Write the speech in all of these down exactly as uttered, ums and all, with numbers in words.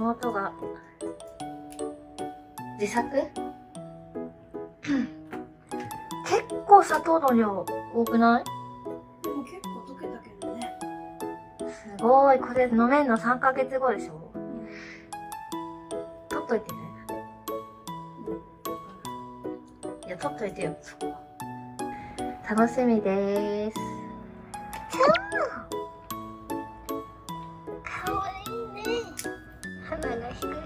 妹が自作結構砂糖の量多くない？ でも結構溶けたけどね。 すごい。これ飲めんのさんかげつごでしょ。取っといてね。いや、取っといてよ、そこは。楽しみでーす。ちゃんかわいいね。鼻がヒクヒクして。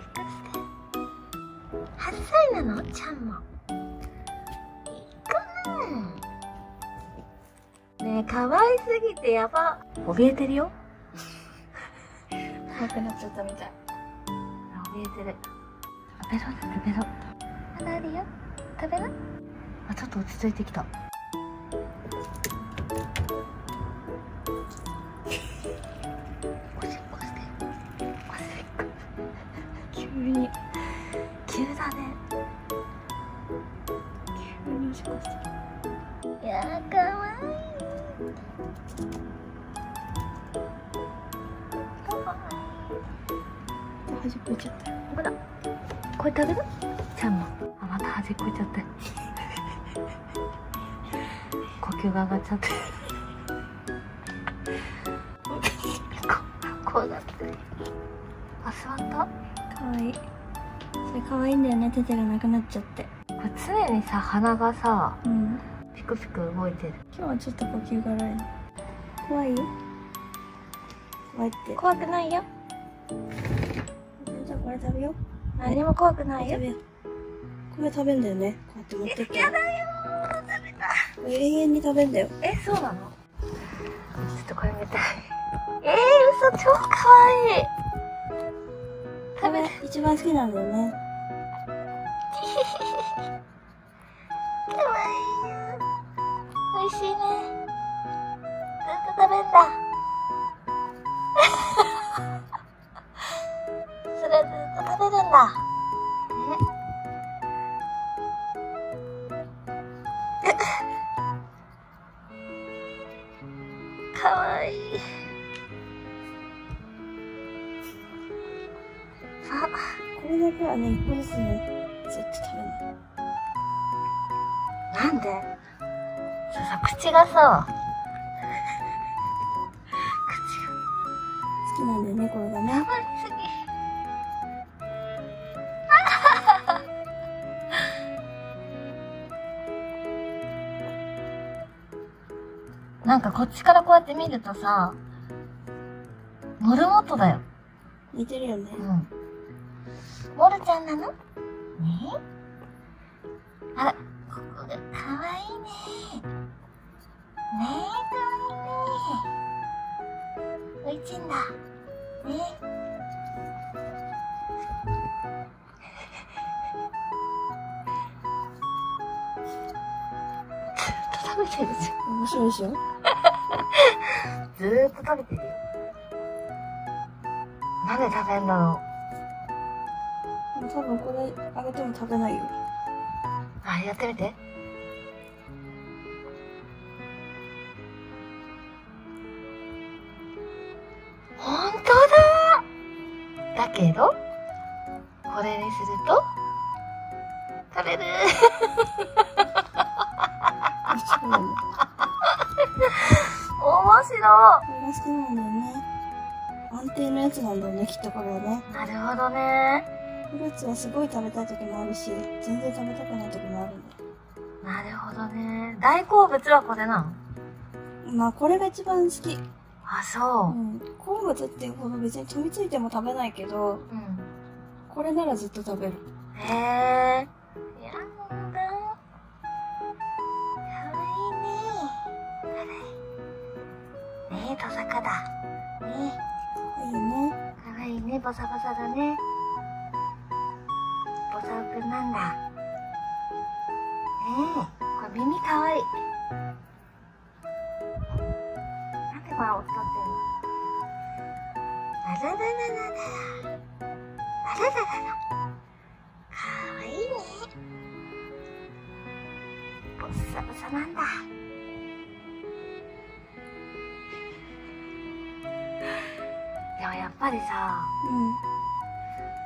はっさいなのちゃんも。いいかな。ねえ、かわいすぎてやば。怯えてるよ。 怖くなっちゃったみたい。 怯えてる。食べろ食べろ。まだあるよ。食べな。あ、ちょっと落ち着いてきた。おしっこして。おしっこ。 急に急だね。 急におしっこしてる。 いやー、かわいい。かわいい。 端っこいっちゃった。 ほら、これ食べる？ちゃんも。あ、また端っこいっちゃって。呼吸が上がっちゃって。こうなってる。あ、座った？ かわいい。それかわいいんだよね、テテがなくなっちゃって。 これ常にさ、鼻がさ、 うん。 ピクピク動いてる。 今日はちょっと呼吸が荒いね。怖いよ。怖いって。 怖くないよ。 じゃあこれ食べよう。 何も怖くないよ。 食べよう。これ食べんだよね。こうやって持ってって。 やだよー、食べた。 永遠に食べんだよ。 え、そうなの？ちょっとこれ見たい。えー、嘘、超かわいい。食べて。 一番好きなんだよね。 かわいいよ。美味しいね。ずっと食べんだ。それずっと食べるんだ。かわいい。あ、 これだけはね、一個ずつね、ずっと食べない。 なんで？そうさ、口がさ、 好きなんだよね、これがね。 口がやばいすぎ。なんかこっちからこうやって見るとさ、モルモットだよ。 似てるよね。 うん。モルちゃんなの？ねえ？あら、ここがかわいいね。ねえ、かわいいね。おいしいんだ。ねえ。ずっと食べてるじゃん。 面白いでしょ？ ずーっと食べてるよ。なんで食べんだろでも多分これあげても食べないよ。 う。あ、やってみて。ほんとだ。だけど、これにすると、食べる。 面白いね。 面白これが好きなんだよね。安定のやつなんだよね、きっとこれはね。 い。なるほどね。 フルーツはすごい食べたい時もあるし、全然食べたくない時もあるんだよ。 なるほどね。大好物はこれなの？ まあこれが一番好き。 あ、そうう。 ん。好物っていうほど別に飛びついても食べないけど、 うん。 これならずっと食べる。 へえ。やんだ。かわいいね。ねえ、トサカだ。ねいいよね。 え、かわいいね。ボサボサだね。ボサオくんなんだ。ねえ、これ耳かわいい。なんでこれ音立ってんの？あららららら。あらららら。かわいいね。ボッサボサなんだ。でもやっぱりさ、 うん。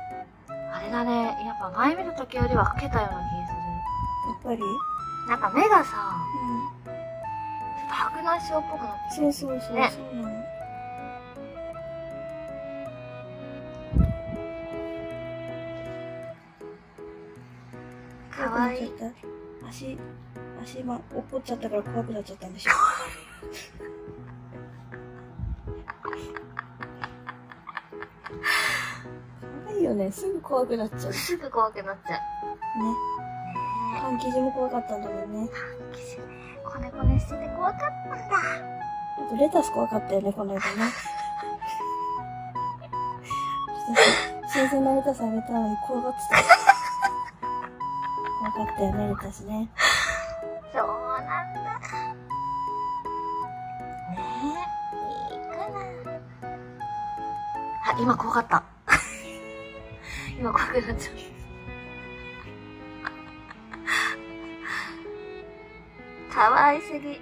れがね、やっぱ前見る時よりは老けたような気がすやっぱりる。なんか目がさ、 うん。 ちょっと白内障っぽくなってきてそうそうそう、 ね。 そうなの。 かわいい。 足、足、ま、落っこっちゃったから怖くなっちゃったんでしょ。怖いよね。すぐ怖くなっちゃう。ね。 すぐ怖くなっちゃう。 パン生地も怖かったんだもんね。 パン生地ね。こねこねしてて怖かったんだ。 あとレタス怖かったよね、この間ね。新鮮なレタスあげたのに怖がってた。怖かったよね、レタスね。 そうなんだ。ねえ、いいかな。あ、今怖かった。今怖くなっちゃう。かわいすぎ。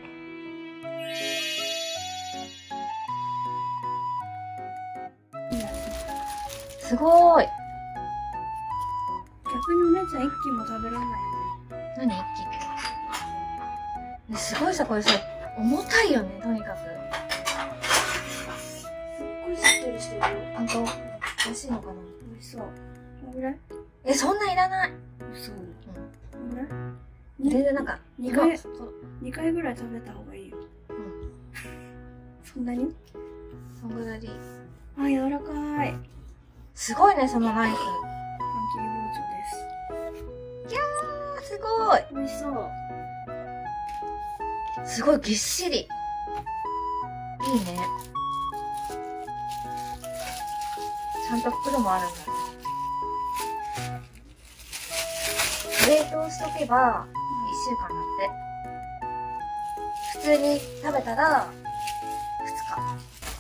すごーい。 逆にお姉ちゃん一斤も食べられないよね。 何一気ね、すごいさ、これさ、重たいよね、とにかく。 すっごいしっとりしてるよ。 あんと、美味しいのかな。 美味しそう。このぐらい？ え、そんないらない。 そう。 うん。 このぐらい？ 全然なんか、 二回そう二回ぐらい食べた方がいいよ。 うん。 そんなに？ そんぐらいでいい。 あ、柔らかい。 すごいね、そのナイフ。 パン切り包丁です。 いやー、すごい。 美味しそう。 すごいぎっしり。いいね。ちゃんと袋もあるんだね。冷凍しとけば、いっしゅうかんだって。普通に食べたら、ふつか。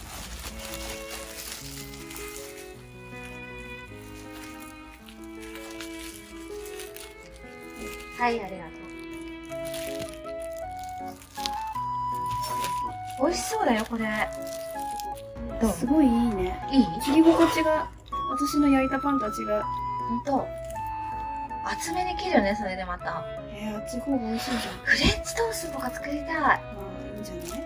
はい、ありがとう。美味しそうだよ、これ。どう？ すごいいいね。 いい？ 切り心地が、私の焼いたパンとは違う。 ほんと。厚めに切るよね、それでまた。 えー、あっち方が美味しいじゃん。 フレンチトーストとか作りたい。 ああ、いいんじゃない？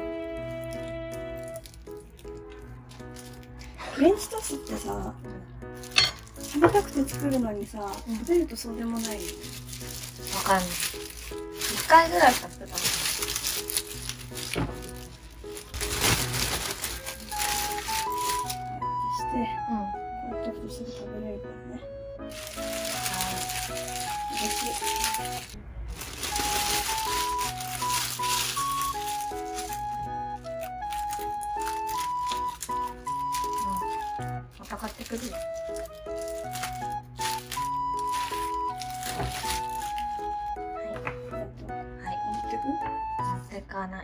フレンチトーストってさ、食べたくて作るのにさ、 うん食べるとそうでもないよ。 わかんない。一回ぐらいしか作ったの。 して、 うん。 こうやっとくとすぐ食べれるからね。嬉しい。 また買ってくるよ。はい。 持ってく？ 持ってかない。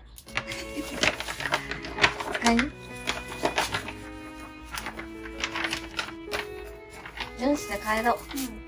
使いよし、じゃあ帰ろう。 うん。